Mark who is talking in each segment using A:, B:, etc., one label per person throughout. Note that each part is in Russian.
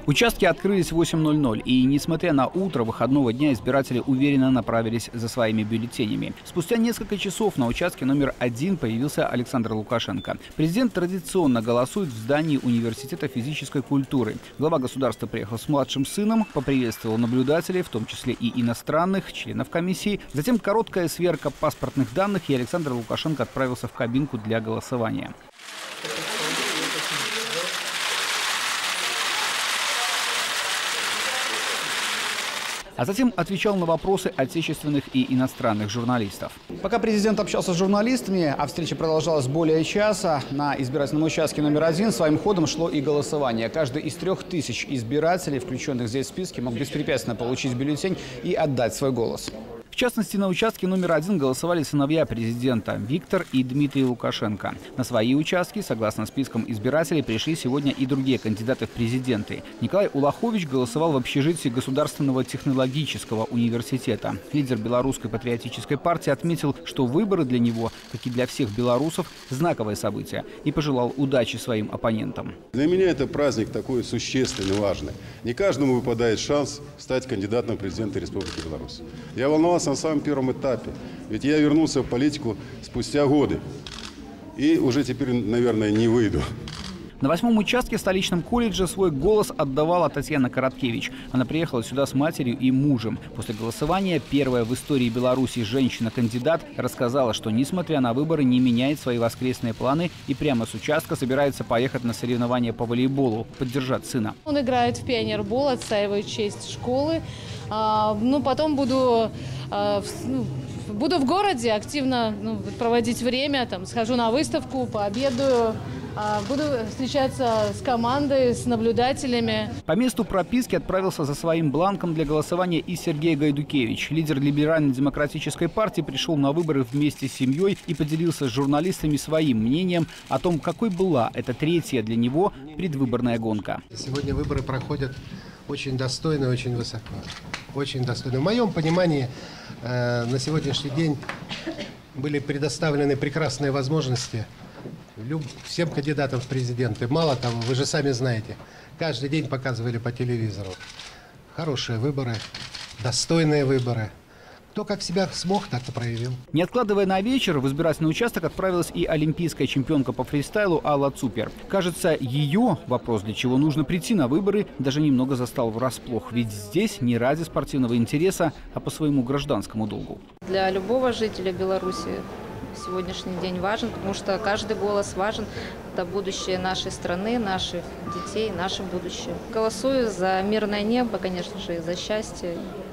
A: Участки открылись в 8:00, и, несмотря на утро выходного дня, избиратели уверенно направились за своими бюллетенями. Спустя несколько часов на участке номер 1 появился Александр Лукашенко. Президент традиционно голосует в здании Университета физической культуры. Глава государства приехал с младшим сыном, поприветствовал наблюдателей, в том числе и иностранных, членов комиссии. Затем короткая сверка паспортных данных, и Александр Лукашенко отправился в кабинку для голосования. А затем отвечал на вопросы отечественных и иностранных журналистов. Пока президент общался с журналистами, а встреча продолжалась более часа, на избирательном участке номер 1 своим ходом шло и голосование. Каждый из 3000 избирателей, включенных здесь в списке, мог беспрепятственно получить бюллетень и отдать свой голос. В частности, на участке номер 1 голосовали сыновья президента Виктор и Дмитрий Лукашенко. На свои участки, согласно спискам избирателей, пришли сегодня и другие кандидаты в президенты. Николай Улахович голосовал в общежитии Государственного технологического университета. Лидер Белорусской патриотической партии отметил, что выборы для него, как и для всех белорусов, знаковое событие, и пожелал удачи своим оппонентам.
B: Для меня это праздник такой существенный, важный. Не каждому выпадает шанс стать кандидатом в президенты Республики Беларусь. Я волновался на самом первом этапе, ведь я вернулся в политику спустя годы и уже теперь, наверное, не выйду.
A: На 8-м участке в столичном колледже свой голос отдавала Татьяна Короткевич. Она приехала сюда с матерью и мужем. После голосования первая в истории Беларуси женщина-кандидат рассказала, что, несмотря на выборы, не меняет свои воскресные планы и прямо с участка собирается поехать на соревнования по волейболу, поддержать сына.
C: Он играет в пионербол, отстаивает честь школы. Потом буду в городе активно проводить время, схожу на выставку, пообедаю. Буду встречаться с командой, с наблюдателями.
A: По месту прописки отправился за своим бланком для голосования и Сергей Гайдукевич. Лидер либерально-демократической партии пришел на выборы вместе с семьей и поделился с журналистами своим мнением о том, какой была эта третья для него предвыборная гонка.
D: Сегодня выборы проходят очень достойно, очень высоко. Очень достойно. В моем понимании, на сегодняшний день были предоставлены прекрасные возможности всем кандидатам в президенты. Мало того, вы же сами знаете, каждый день показывали по телевизору. Хорошие выборы, достойные выборы. Кто как себя смог, так и проявил.
A: Не откладывая на вечер, в избирательный участок отправилась и олимпийская чемпионка по фристайлу Алла Цупер. Кажется, ее вопрос, для чего нужно прийти на выборы, даже немного застал врасплох. Ведь здесь не ради спортивного интереса, а по своему гражданскому долгу.
E: Для любого жителя Беларуси сегодняшний день важен, потому что каждый голос важен. Это будущее нашей страны, наших детей, наше будущее. Голосую за мирное небо, конечно же, и за счастье,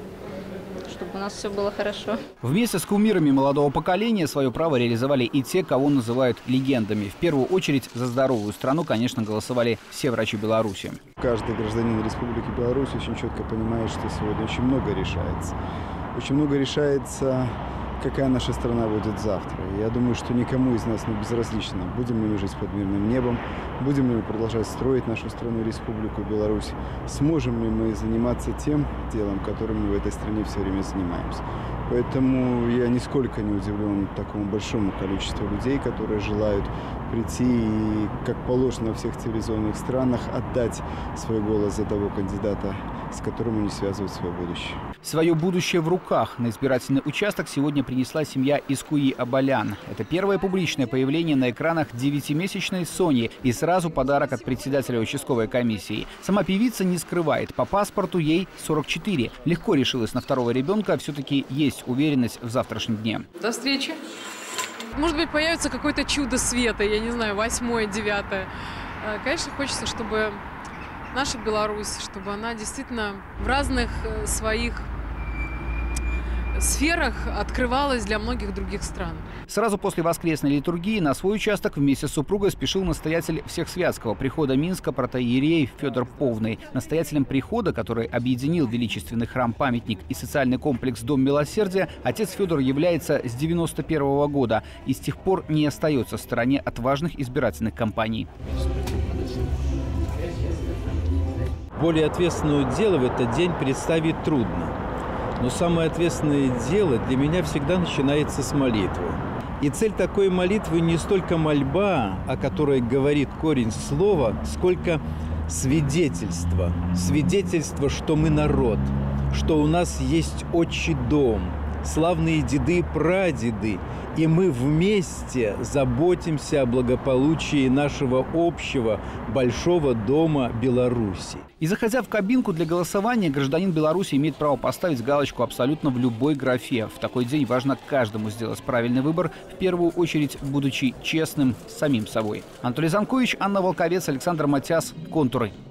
E: чтобы у нас все было хорошо.
A: Вместе с кумирами молодого поколения свое право реализовали и те, кого называют легендами. В первую очередь за здоровую страну, конечно, голосовали все врачи Беларуси.
F: Каждый гражданин Республики Беларусь очень четко понимает, что сегодня очень много решается. Очень много решается, какая наша страна будет завтра. Я думаю, что никому из нас не безразлично, будем ли мы жить под мирным небом, будем ли мы продолжать строить нашу страну, Республику Беларусь, сможем ли мы заниматься тем делом, которым мы в этой стране все время занимаемся. Поэтому я нисколько не удивлен такому большому количеству людей, которые желают прийти и, как положено во всех цивилизованных странах, отдать свой голос за того кандидата, с которым они связывают свое будущее.
A: Свое будущее в руках на избирательный участок сегодня принесла семья из Куи-Абалян. Это первое публичное появление на экранах 9-месячной Сони и сразу подарок от председателя участковой комиссии. Сама певица не скрывает, по паспорту ей 44. Легко решилась на второго ребенка, все-таки есть уверенность в завтрашнем дне.
G: До встречи. Может быть, появится какое-то чудо света, я не знаю, 8-е, 9-е. Конечно, хочется, чтобы наша Беларусь, чтобы она действительно в разных своих сферах открывалась для многих других стран.
A: Сразу после воскресной литургии на свой участок вместе с супругой спешил настоятель Всехсвятского прихода Минска протоиерей Федор Повный. Настоятелем прихода, который объединил величественный храм-памятник и социальный комплекс Дом Милосердия, отец Федор является с 91-го года и с тех пор не остается в стороне от важных избирательных кампаний.
H: Более ответственное дело в этот день представить трудно. Но самое ответственное дело для меня всегда начинается с молитвы. И цель такой молитвы не столько мольба, о которой говорит корень слова, сколько свидетельство. Свидетельство, что мы народ, что у нас есть отчий дом, славные деды и прадеды, и мы вместе заботимся о благополучии нашего общего большого дома Беларуси.
A: И заходя в кабинку для голосования, гражданин Беларуси имеет право поставить галочку абсолютно в любой графе. В такой день важно каждому сделать правильный выбор, в первую очередь будучи честным с самим собой. Анатолий Занкович, Анна Волковец, Александр Матяс. Контуры.